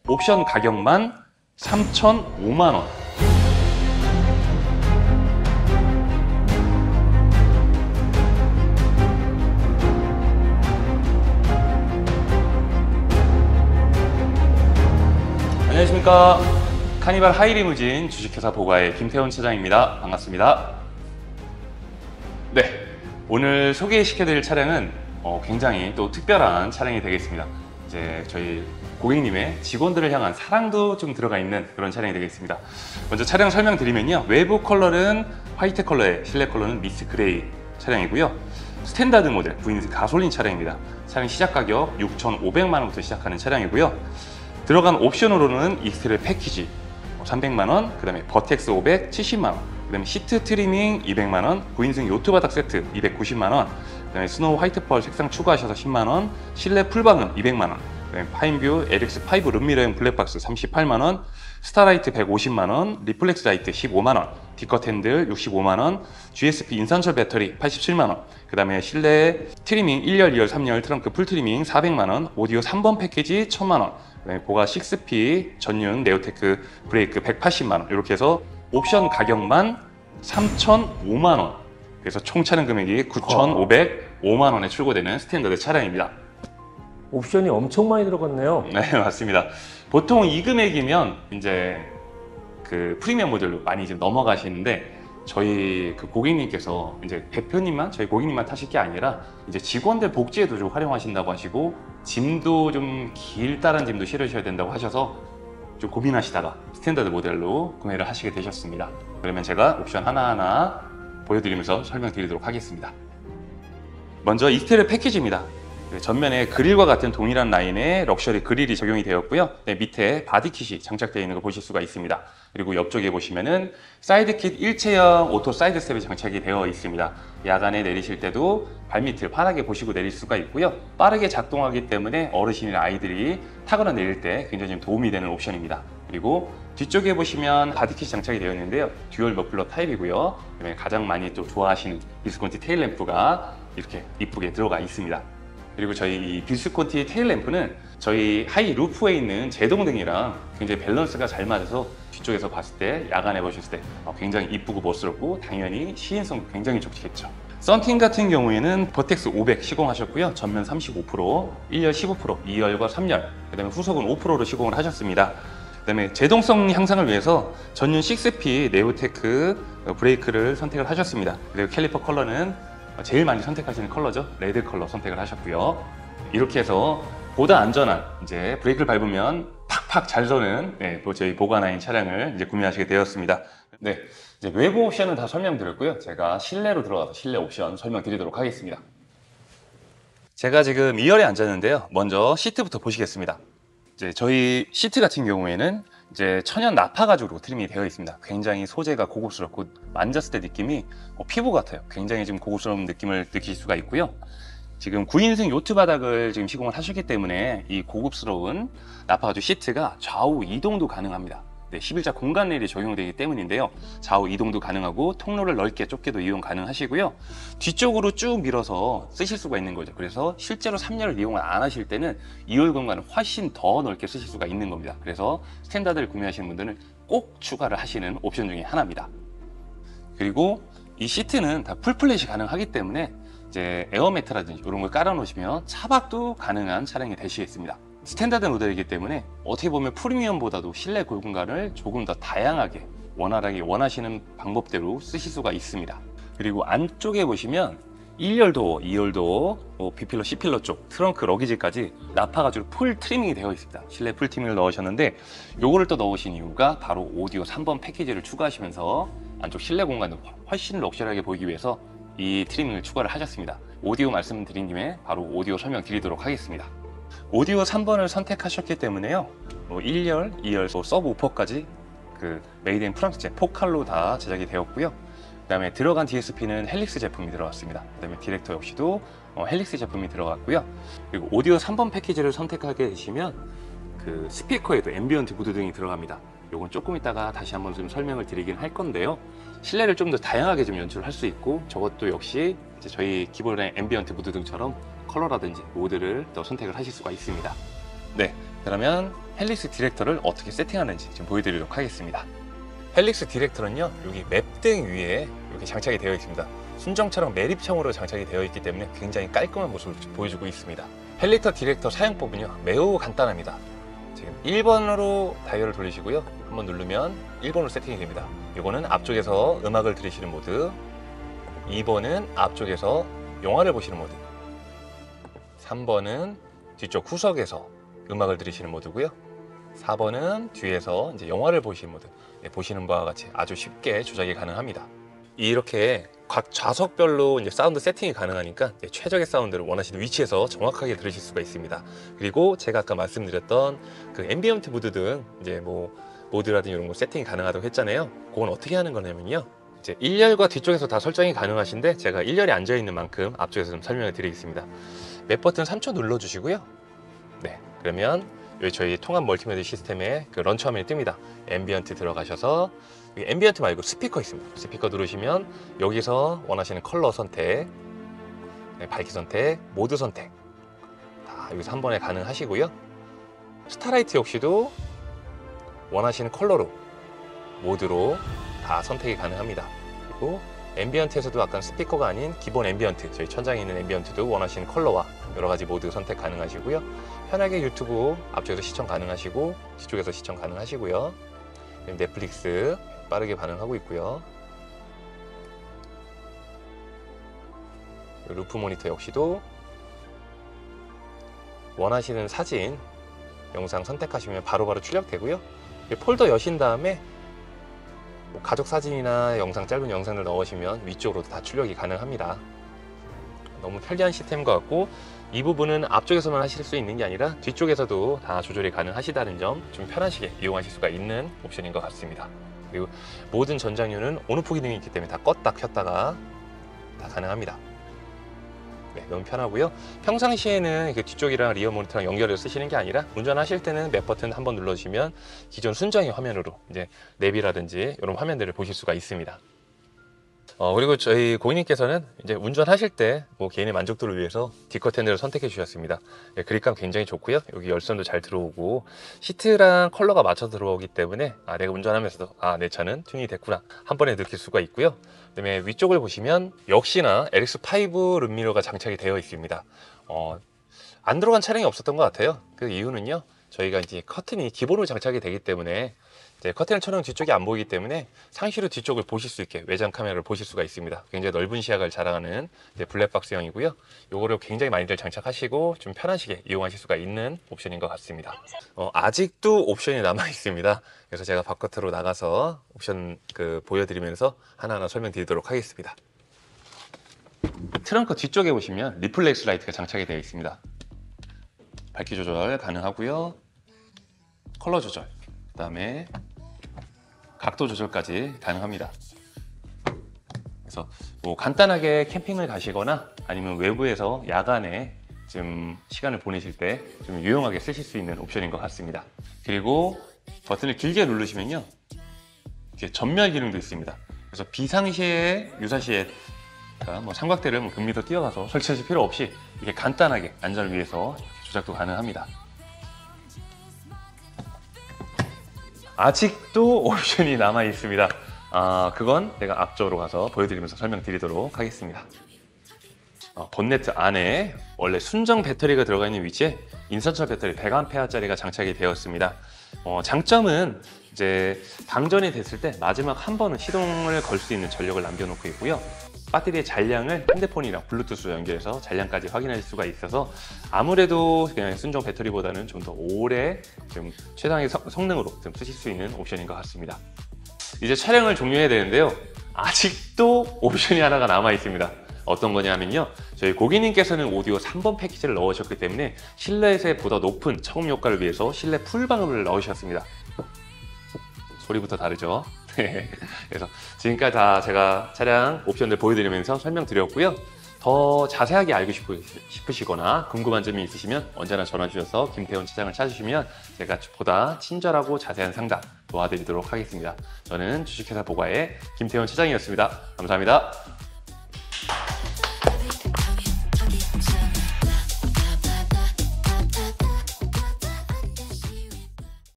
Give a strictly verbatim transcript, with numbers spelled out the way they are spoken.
옵션 가격만 삼천오만 원. 안녕하십니까. 카니발 하이리무진 주식회사 보가의 김태훈 차장입니다. 반갑습니다. 네, 오늘 소개시켜드릴 차량은 어, 굉장히 또 특별한 차량이 되겠습니다. 이제 저희 고객님의 직원들을 향한 사랑도 좀 들어가 있는 그런 차량이 되겠습니다. 먼저 차량 설명드리면요, 외부 컬러는 화이트 컬러에 실내 컬러는 미스 그레이 차량이고요. 스탠다드 모델 브이엔에이 가솔린 차량입니다. 차량 시작 가격 육천오백만 원부터 시작하는 차량이고요. 들어간 옵션으로는 익스테리어 패키지 삼백만 원, 그 다음에 버텍스 오백 칠십만 원, 그 다음에 시트 트리밍 이백만 원, 구인승 요트 바닥 세트 이백구십만 원, 그 다음에 스노우 화이트 펄 색상 추가하셔서 십만 원, 실내 풀방음 이백만 원, 그 다음에 파인뷰 엘엑스 파이브 룸미러형 블랙박스 삼십팔만 원, 스타라이트 백오십만 원, 리플렉스 라이트 십오만 원, 디컷 핸들 육십오만 원, 지에스피 인산철 배터리 팔십칠만 원, 그 다음에 실내 트리밍 일 열, 이 열, 삼 열 트렁크 풀 트리밍 사백만 원, 오디오 삼 번 패키지 천만 원, 그다음에 보가 육 피 전륜 네오테크 브레이크 백팔십만 원, 이렇게 해서 옵션 가격만 삼천오만 원, 그래서 총 차량 금액이 구천오백오만 원에 출고되는 스탠더드 차량입니다. 옵션이 엄청 많이 들어갔네요. 네, 맞습니다. 보통 이 금액이면 이제 그 프리미엄 모델로 많이 이제 넘어가시는데, 저희 그 고객님께서 이제 대표님만, 저희 고객님만 타실 게 아니라 이제 직원들 복지에도 좀 활용하신다고 하시고, 짐도 좀 길다란 짐도 실으셔야 된다고 하셔서 좀 고민하시다가 스탠다드 모델로 구매를 하시게 되셨습니다. 그러면 제가 옵션 하나하나 보여드리면서 설명드리도록 하겠습니다. 먼저 익스테리어 패키지입니다. 전면에 그릴과 같은 동일한 라인의 럭셔리 그릴이 적용이 되었고요. 네, 밑에 바디킷이 장착되어 있는 걸 보실 수가 있습니다. 그리고 옆쪽에 보시면은 사이드킷 일체형 오토 사이드 스텝이 장착이 되어 있습니다. 야간에 내리실 때도 발밑을 환하게 보시고 내릴 수가 있고요. 빠르게 작동하기 때문에 어르신이나 아이들이 타거나 내릴 때 굉장히 좀 도움이 되는 옵션입니다. 그리고 뒤쪽에 보시면 바디킷이 장착이 되어 있는데요, 듀얼 머플러 타입이고요. 그다음에 가장 많이 또 좋아하시는 비스콘티 테일 램프가 이렇게 이쁘게 들어가 있습니다. 그리고 저희 이 비스콘티 테일 램프는 저희 하이 루프에 있는 제동등이랑 굉장히 밸런스가 잘 맞아서 뒤쪽에서 봤을 때, 야간에 보셨을 때 굉장히 이쁘고 멋스럽고 당연히 시인성도 굉장히 좋겠죠. 썬팅 같은 경우에는 버텍스 오백 시공하셨고요. 전면 삼십오 퍼센트, 일 열 십오 퍼센트, 이 열과 삼 열, 그 다음에 후속은 오 퍼센트로 시공을 하셨습니다. 그 다음에 제동성 향상을 위해서 전륜 육 피 네오테크 브레이크를 선택을 하셨습니다. 그리고 캘리퍼 컬러는 제일 많이 선택하시는 컬러죠. 레드 컬러 선택을 하셨고요. 이렇게 해서 보다 안전한 이제 브레이크를 밟으면 팍팍 잘 서는, 네, 저희 보가나인 차량을 이제 구매하시게 되었습니다. 네, 이제 외부 옵션은 다 설명드렸고요. 제가 실내로 들어가서 실내 옵션 설명드리도록 하겠습니다. 제가 지금 이 열에 앉았는데요. 먼저 시트부터 보시겠습니다. 이제 저희 시트 같은 경우에는 이제 천연 나파 가죽으로 트림이 되어 있습니다. 굉장히 소재가 고급스럽고 만졌을 때 느낌이 어, 피부 같아요. 굉장히 좀 고급스러운 느낌을 느끼실 수가 있고요. 지금 구인승 요트 바닥을 지금 시공을 하셨기 때문에 이 고급스러운 나파 가죽 시트가 좌우 이동도 가능합니다. 네, 십일자 공간 레일이 적용되기 때문인데요. 좌우 이동도 가능하고 통로를 넓게 좁게도 이용 가능하시고요. 뒤쪽으로 쭉 밀어서 쓰실 수가 있는 거죠. 그래서 실제로 삼 열을 이용을 안 하실 때는 이 열 공간을 훨씬 더 넓게 쓰실 수가 있는 겁니다. 그래서 스탠다드를 구매하시는 분들은 꼭 추가를 하시는 옵션 중에 하나입니다. 그리고 이 시트는 다 풀플랫이 가능하기 때문에 이제 에어매트라든지 이런 걸 깔아 놓으시면 차박도 가능한 차량이 되시겠습니다. 스탠다드 모델이기 때문에 어떻게 보면 프리미엄보다도 실내 공간을 조금 더 다양하게 원활하게 원하시는 방법대로 쓰실 수가 있습니다. 그리고 안쪽에 보시면 일 열 도어, 이 열 도어, 뭐 B필러, C필러 쪽, 트렁크, 러기지까지 나파 가죽 풀 트리밍이 되어 있습니다. 실내 풀 트리밍을 넣으셨는데, 요거를 또 넣으신 이유가 바로 오디오 삼 번 패키지를 추가하시면서 안쪽 실내 공간을 훨씬 럭셔리하게 보이기 위해서 이 트리밍을 추가를 하셨습니다. 오디오 말씀드린 김에 바로 오디오 설명드리도록 하겠습니다. 오디오 삼 번을 선택하셨기 때문에요, 뭐 일 열, 이 열, 서브 우퍼까지 그 메이드 인 프랑스 포칼로 다 제작이 되었고요. 그 다음에 들어간 디에스피는 헬릭스 제품이 들어갔습니다. 그 다음에 디렉터 역시도 어, 헬릭스 제품이 들어갔고요. 그리고 오디오 삼 번 패키지를 선택하게 되시면 그 스피커에도 앰비언트 무드 등이 들어갑니다. 요건 조금 이따가 다시 한번 좀 설명을 드리긴 할 건데요. 실내를 좀 더 다양하게 좀 연출할 수 있고, 저것도 역시 이제 저희 기본의 앰비언트 무드 등처럼 컬러라든지 모드를 더 선택을 하실 수가 있습니다. 네, 그러면 헬릭스 디렉터를 어떻게 세팅하는지 좀 보여드리도록 하겠습니다. 헬릭스 디렉터는요, 여기 맵등 위에 이렇게 장착이 되어 있습니다. 순정처럼 매립형으로 장착이 되어 있기 때문에 굉장히 깔끔한 모습을 보여주고 있습니다. 헬릭터 디렉터 사용법은요, 매우 간단합니다. 지금 일 번으로 다이얼을 돌리시고요, 한번 누르면 일 번으로 세팅이 됩니다. 이거는 앞쪽에서 음악을 들으시는 모드, 이 번은 앞쪽에서 영화를 보시는 모드, 삼 번은 뒤쪽 후석에서 음악을 들으시는 모드고요, 사 번은 뒤에서 이제 영화를 보시는 모드. 네, 보시는 바와 같이 아주 쉽게 조작이 가능합니다. 이렇게 각 좌석별로 이제 사운드 세팅이 가능하니까 이제 최적의 사운드를 원하시는 위치에서 정확하게 들으실 수가 있습니다. 그리고 제가 아까 말씀드렸던 그 앰비언트 모드 등 이제 뭐 모드라든지 이런 거 세팅이 가능하다고 했잖아요. 그건 어떻게 하는 거냐면요, 이제 일 열과 뒤쪽에서 다 설정이 가능하신데 제가 일 열이 앉아 있는 만큼 앞쪽에서 좀 설명을 드리겠습니다. 맵 버튼 삼 초 눌러 주시고요. 네, 그러면 여기 저희 통합 멀티미디어 시스템에 그 런처 화면이 뜹니다. 앰비언트 들어가셔서 여기 앰비언트 말고 스피커 있습니다. 스피커 누르시면 여기서 원하시는 컬러 선택, 네, 밝기 선택, 모드 선택 다 여기서 한 번에 가능하시고요. 스타라이트 역시도 원하시는 컬러로, 모드로 다 선택이 가능합니다. 그리고 앰비언트에서도 아까 스피커가 아닌 기본 앰비언트, 저희 천장에 있는 앰비언트도 원하시는 컬러와 여러 가지 모드 선택 가능하시고요. 편하게 유튜브 앞쪽에서 시청 가능하시고 뒤쪽에서 시청 가능하시고요. 넷플릭스 빠르게 반응하고 있고요. 루프 모니터 역시도 원하시는 사진, 영상 선택하시면 바로바로 출력되고요. 폴더 여신 다음에 뭐 가족 사진이나 영상, 짧은 영상을 넣으시면 위쪽으로도 다 출력이 가능합니다. 너무 편리한 시스템인 것 같고, 이 부분은 앞쪽에서만 하실 수 있는 게 아니라 뒤쪽에서도 다 조절이 가능하시다는 점, 좀 편하시게 이용하실 수가 있는 옵션인 것 같습니다. 그리고 모든 전장류는 온오프 기능이 있기 때문에 다 껐다 켰다가 다 가능합니다. 네, 너무 편하고요. 평상시에는 그 뒤쪽이랑 리어 모니터랑 연결해서 쓰시는 게 아니라 운전하실 때는 맵 버튼 한번 눌러주시면 기존 순정의 화면으로 이제 내비라든지 이런 화면들을 보실 수가 있습니다. 어, 그리고 저희 고객님께서는 이제 운전하실 때 뭐 개인의 만족도를 위해서 디커텐을 선택해 주셨습니다. 예, 그립감 굉장히 좋고요. 여기 열선도 잘 들어오고 시트랑 컬러가 맞춰 들어오기 때문에 아, 내가 운전하면서도 아, 내 차는 튜닝이 됐구나 한 번에 느낄 수가 있고요. 그다음에 위쪽을 보시면 역시나 엘엑스 파이브 룸미러가 장착이 되어 있습니다. 어, 안 들어간 차량이 없었던 것 같아요. 그 이유는요, 저희가 이제 커튼이 기본으로 장착이 되기 때문에 이제 커튼을 쳐놓은 뒤쪽이 안 보이기 때문에 상시로 뒤쪽을 보실 수 있게 외장 카메라를 보실 수가 있습니다. 굉장히 넓은 시야를 자랑하는 이제 블랙박스형이고요. 요거를 굉장히 많이들 장착하시고 좀 편하시게 이용하실 수가 있는 옵션인 것 같습니다. 어, 아직도 옵션이 남아 있습니다. 그래서 제가 바깥으로 나가서 옵션 그 보여드리면서 하나하나 설명드리도록 하겠습니다. 트렁크 뒤쪽에 보시면 리플렉스 라이트가 장착이 되어 있습니다. 밝기 조절 가능하고요. 컬러 조절, 그 다음에 각도 조절까지 가능합니다. 그래서 뭐 간단하게 캠핑을 가시거나 아니면 외부에서 야간에 좀 시간을 보내실 때 좀 유용하게 쓰실 수 있는 옵션인 것 같습니다. 그리고 버튼을 길게 누르시면요, 이렇게 전멸 기능도 있습니다. 그래서 비상시에, 유사시에 뭐 삼각대를 뭐 백 미터 뛰어가서 설치하실 필요 없이 이렇게 간단하게 안전을 위해서 조작도 가능합니다. 아직도 옵션이 남아 있습니다. 아, 그건 제가 앞쪽으로 가서 보여드리면서 설명드리도록 하겠습니다. 어, 본네트 안에 원래 순정 배터리가 들어가 있는 위치에 인산철 배터리 백 암페어짜리가 장착이 되었습니다. 어, 장점은 이제 방전이 됐을 때 마지막 한 번은 시동을 걸 수 있는 전력을 남겨놓고 있고요. 배터리의 잔량을 핸드폰이랑 블루투스로 연결해서 잔량까지 확인할 수가 있어서 아무래도 그냥 순정 배터리보다는 좀 더 오래 좀 최상의 성, 성능으로 좀 쓰실 수 있는 옵션인 것 같습니다. 이제 촬영을 종료해야 되는데요, 아직도 옵션이 하나가 남아 있습니다. 어떤 거냐면요, 저희 고객님께서는 오디오 삼 번 패키지를 넣으셨기 때문에 실내에서 보다 높은 청음 효과를 위해서 실내 풀방음을 넣으셨습니다. 소리부터 다르죠? 그래서 지금까지 다 제가 차량 옵션들 보여드리면서 설명드렸고요. 더 자세하게 알고 싶으시거나 궁금한 점이 있으시면 언제나 전화 주셔서 김태훈 차장을 찾으시면 제가 보다 친절하고 자세한 상담 도와드리도록 하겠습니다. 저는 주식회사 보가의 김태훈 차장이었습니다. 감사합니다.